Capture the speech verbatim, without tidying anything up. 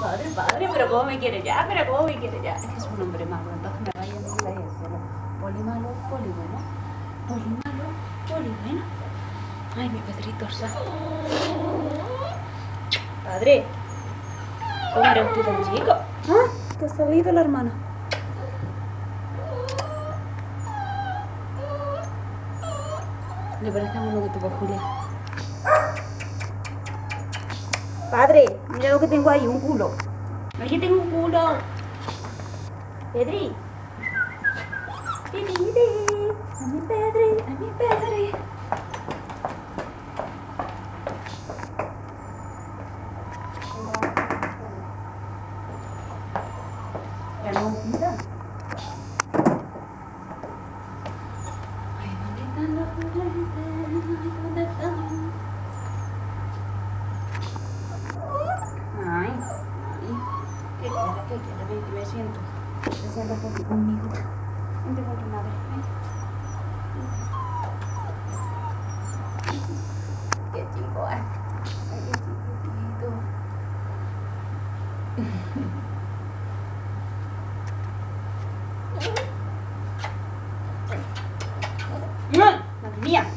Padre, padre, pero cómo me quiere ya, pero cómo me quiere ya. Es que es un hombre malo, entonces me vaya a ir ahí al cielo. Poli malo, poli bueno. Poli malo, poli bueno. Ay, mi Pedrito Sá. Padre, ¿cómo eres tú tan chico? ¿Ah? ¿Te ha salido la hermana? Le parece a uno que tuvo Julia. Padre, mira lo que tengo ahí, un culo. Aquí tengo un culo. Pedri. Pedri, a mi Pedri, a mi Pedri. Ya no mira. Ay, ¿dónde están los juguetes? Ay, ¿dónde están? Ay, ay. ¿Qué quieres? ¿Qué quieres? Ven, me siento. Te sientas aquí conmigo. Vente con tu madre. Ven. Qué chico, ay. Ay, qué chiquitito. Madre mía.